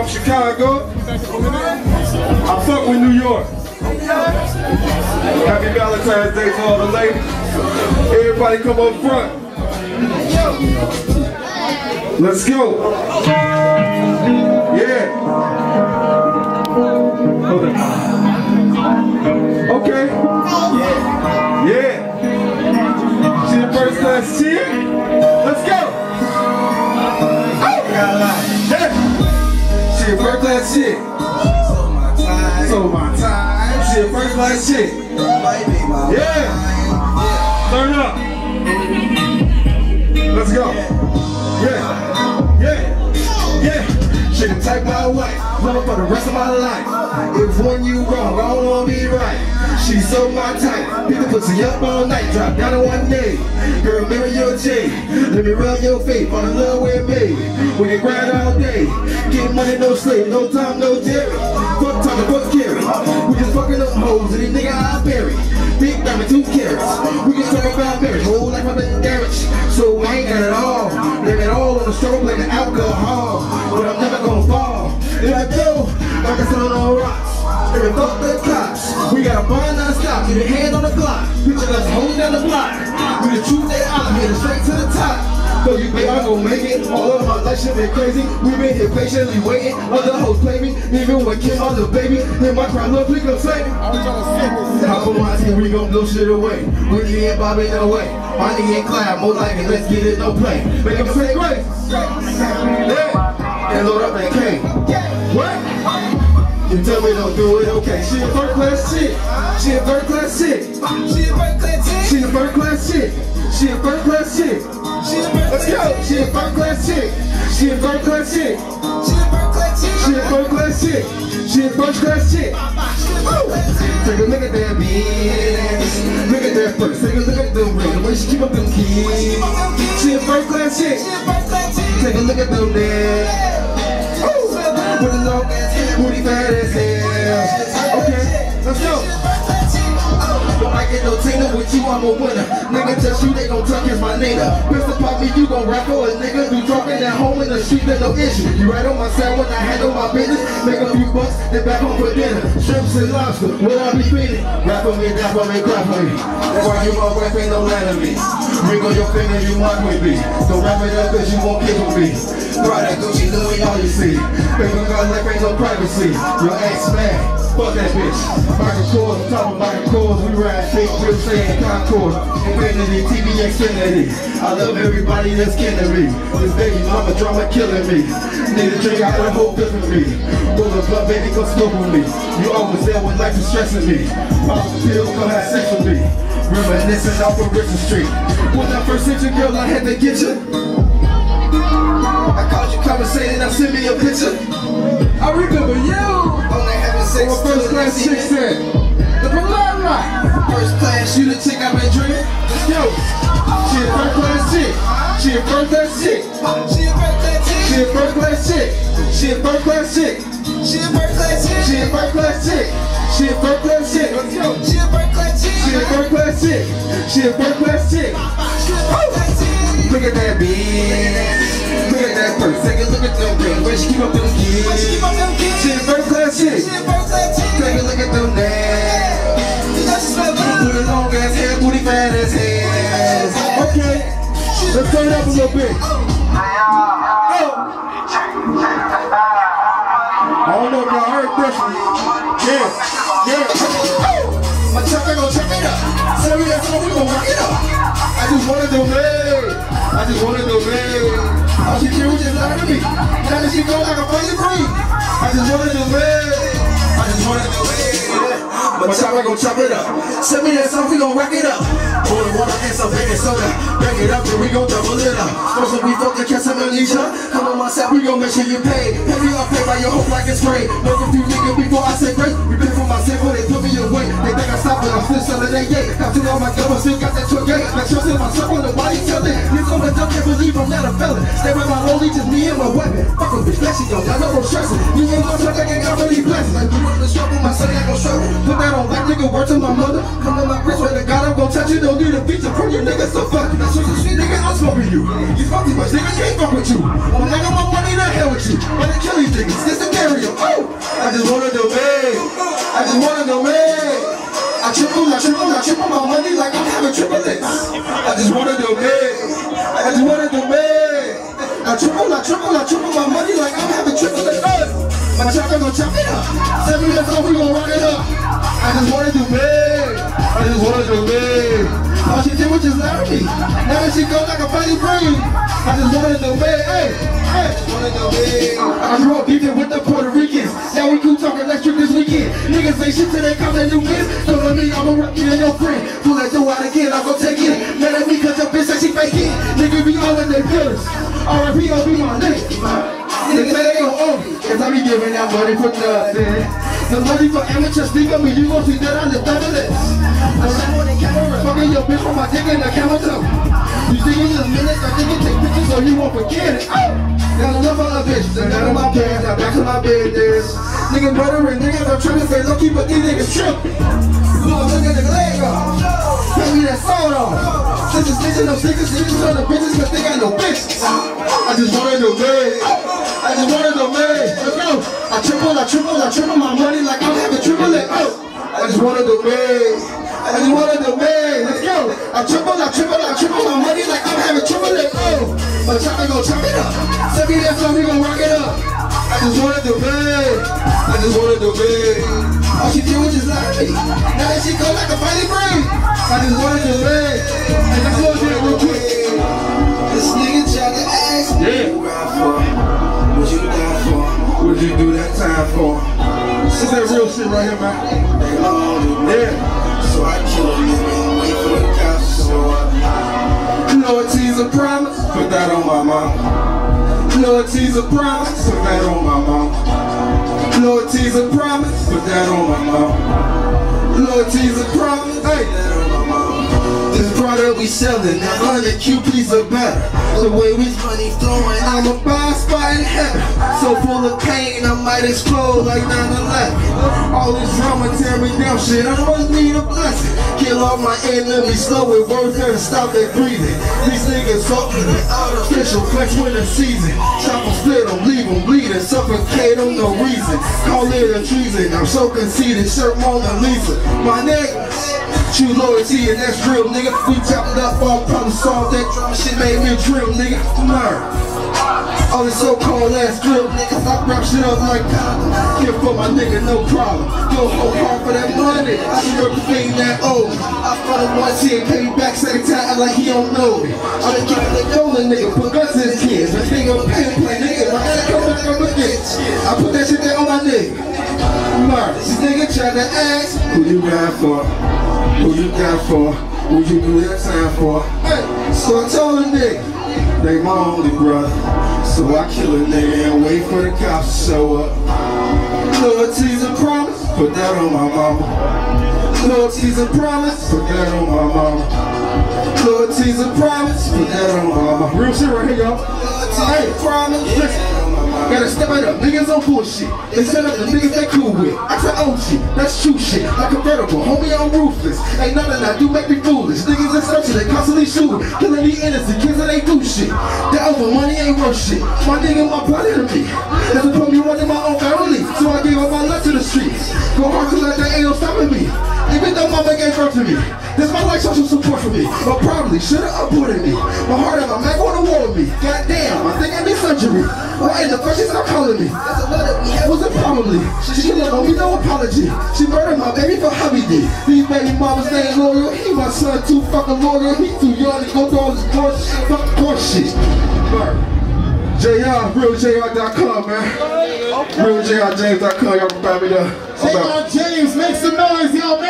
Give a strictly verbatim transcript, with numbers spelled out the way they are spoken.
from Chicago. I fuck with New York. Happy Valentine's Day to all the ladies. Everybody come up front. Let's go. Yeah. Hold on. Okay. Yeah. Yeah. See the first class cheer? Let's go. Yeah. She a first class chick. So my time. She a first class chick. Yeah. Turn up. Let's go. Yeah. Yeah. Yeah. She the type my wife. Love her for the rest of my life. If one you wrong, I don't wanna be right. She's so my type. Pick the pussy up all night, drop down on one knee. Girl, mirror your J. Let me rub your face, fall in love with me. We can grind all day. Get money, no slave, no time, no Jerry. Fuck talking, fuck Gary. We just fucking up hoes, and these niggas I bury. Big diamond, two carats. We can talk about marriage, whole life I've been garage. So I ain't got it all. Blame it all on the struggle, blame the alcohol. But I'm never gonna fall. If I do, like I said on rocks. Every fuck the cops. We got a bar non-stop, get a hand on the block. Picture us holding down the block. We the truth they out, I'm headed straight to the top. So you think I'm gonna make it? All of my life shit been crazy. We been here patiently waiting. Other hoes play me, even when Kim on the baby. In my crowd, look, we gon' save me. Hop on my team, we gon' blow shit away. Whitney and Bobby, no way. Bonnie and Clyde, more like it, let's get it, no play. Make them say grace. Yeah. And load up that K. What? You tell me don't do it, okay. She a first class chick. She a first class chick. She a first class chick. She a first class chick. She a first class chick. Let's go. She a first class chick. She a first class chick. She a first class chick. She a first class chick. Take a look at that bitch. Look at that purse. Take a look at them rings. Where she keep up them keys. She a first class chick. Take a look at them legs. With a long ass hair, booty fat as hell. Okay, let's go. Don't I get no Tina with you, I'm a winner. Nigga touch you, they gon' tuck is my nigga. Pistol pop me, you gon' rap for a nigga. You dropping that home in the street, there's no issue. You right on my side when I handle my business. Make a few bucks, then back home for dinner. Shrimps and lobster, what I be feeding? Rap for me, rap for me, rap for me. That's why you my wife ain't no land of me. Ring on your finger, you mark with me. Don't wrap it up cause you won't kiss with me. Throw that Gucci, Louis, all you see. Paper gun, there ain't no privacy. Your ex man, fuck that bitch. Michael Kors, I'm talking Michael Kors. We ride fake, real saying Concord. Infinity, T V, Xfinity. I love everybody that's kin to me. This baby mama drama killing me. Need a drink, I got a whole different me. Roll a blunt, baby, come smoke with me. You always there when life is stressing me. Pop a pill, come have sex with me. Reminiscing off of Richard Street. When I first hit you, girl, I had to get you. I called you conversating, now send me a picture. I remember you. Only having sex with first class chick said. The blood right. First class, you the chick I've been dreaming. Let's go. She a first class chick. She a first class chick. She a first class chick. She a first class chick. She a first class chick. She a first class chick. She a first class chick. She a first class chick. Let's go. She a first class chick. She a first class chick. She a first class chick. Look at that bitch. Look at that purse. Take a look at them rings. Where she keep up them keys. She a first class chick. Take a look at them nails. With a long ass hair, booty fat as hell. Okay, let's turn it up a little bit. Oh. I don't know if y'all heard this one. Yeah, yeah. Oh. My chopper gon' chop it up. Serious, we gon' rock it up. I just wanted to live. I just wanted to live. All she did was just lie to me. Now that she go like a funny breed. I just wanted to live. I just wanted to live. My chopper gon' chop it up. Send me that song, we gon' rock it up. Pour the water and some baking soda. Bring it up and we gon' double it up. First we fuck the catch some amnesia. Come on my side, we gon' make sure you pay. Pay me off, pay by your hope like it's free. Work a few niggas before I say great. Repent for my sin, but they put me away. They think I stopped, but I'm still selling that yay. Got to all my guns, still got that truck gate. Like trust in myself on the body telling. You come and don't can't believe I'm not a felon. Stay with my holy, just me and my weapon. Fuck a bitch, flashing yo, I know I'm stressing. You ain't gonna truck, I ain't got really blessings. Like you want to struggle, my son ain't gon' struggle. Put that on black nigga, word to my mother. Come on my wrist, swear to God, I'm gon' touch you. Don't need a feature from you niggas, so fuck you. That's what you see, nigga, I'm smoking you. You fuck these much, nigga, can't fuck with you. I'm not got my money, the hell with you. Wanna kill these niggas, this the game. triple, I triple, I triple my money like I'm having triplets. I just wanna do big. I just wanna do big. I triple, I triple, I triple my money like I'm having triplets. My chopper gon' chop it up. Seven minutes off, we gon' rock it up. I just wanna do big. I just wanna do big. All she did was just lie to me. Now that she go like a funny brain. I just wanna do big. Hey, hey. I wanna do big. I grew up beefing with the Puerto Ricans. Now we cool talking electric this weekend. Niggas say shit till they come to new kids. So let me, I'ma rock you and your friend. Pull that door out again, I'll go take it. Mad at me cause your bitch said she fake it. Niggas be all in their feelings. R I P, I'll be my nigga. Niggas say they gon' owe me, cause I be giving out money for nothing. The money for amateurs, think of me, you gon' see that I live double this. I shot more than camera, fucking your bitch from my dick in the camera too. You think in a minute, I think you take pictures so you won't forget it. Got enough of a bitch, and none of my pants, now back to my business. Niggas murdering niggas, I'm trying to stay low key, but these niggas tripping. Look at the leg off, pay me that salt off. Since it's snitching, no stickers, snitches on the bitches, cause they got no bitches. I just wanna do big. I just wanna do big. Let's go. I triple, I triple, I triple my money like I'm having triple it. Oh. I just wanna do big. I just wanna do big. Let's go. I triple, I triple, I triple my money like I'm having triple it. Oh. My chopper gon' chop it up. Send me that song, we gon' rock it up. I just wanna do big. I just wanna do big. All she did was just lie to me. Now that she go like a fighting brain. I just wanna do big. And let's go do it real quick. This nigga tried to ask me. Yeah. What you die for? What'd you do that time for? This is that real shit right here, man. Yeah. So I kill a nigga and wait for the cops to show up. Loyalty's a promise, put that on my mom. Loyalty's a promise, put that on my mom. Loyalty's a promise, put that on my mom. Loyalty's a promise, hey. This product we selling, now one hundred Q Ps are better. The way we money flowing, I'm a buy spot in heaven. So full of pain, I might explode like nine eleven. All this drama tear me down, shit, I must need a blessing. Kill all my enemies, slow it, words there to stop their breathing. These niggas talking the artificial flex winter season. Chop them, split them, leave them bleeding, suffocate them, no reason. Call it a treason, I'm so conceited, shirt Mona Lisa. My niggas. True loyalty and that's real, nigga. We chopped up all problems, solved that drama shit, made me a drill, nigga. Learn. All this so-called ass drill, niggas, I wrap shit up like condom. Here for my nigga, no problem. Go hold hard for that money. I can work the thing that old me. I front him once here and pay me back second time, act like he don't know me. I been keeping the golden nigga, put guns in his kids. But nigga, pay to play, nigga. I gotta come back on the bitch. I put that shit there on my nigga. Learn. This nigga trying to ask, who you got for? Who you got for? Who you do that time for? Hey, so I told a nigga, they my only brother. So I kill a nigga and wait for the cops to show up. Loyalty's a promise, put that on my mama. Loyalty's a promise, put that on my mama. Loyalty's a promise, put that on my mama. Real shit right here, y'all. Hey, promise, listen. Gotta step it up, niggas on bullshit. They set up the niggas they cool with. I said O G, that's true shit. Like a vertical, homie, I'm ruthless. Ain't nothing I do make me foolish. Niggas in searching, they constantly shooting. Killing the innocent kids that ain't do shit. That over money ain't worth shit. My nigga, my blood enemy. That's what put me running my own family. So I gave up my life to the streets. Go hard to let that ain't no stopping me. Even though my man gave birth to me. This my life social support for me. But probably should've aborted me. My heart and my man going to war with me. Goddamn, I think I need surgery. Why in the first she start calling me? That's a letter we had wasn't probably. She, she didn't owe me no apology. She murdered my baby for hubby D. These baby mamas they ain't loyal. He my son too fucking loyal. He too young to go through all this bullshit. Fuck horse shit. Burn. J R, real J R dot com, man. Real J R James dot com, y'all can find me there. J R James, make some noise, y'all.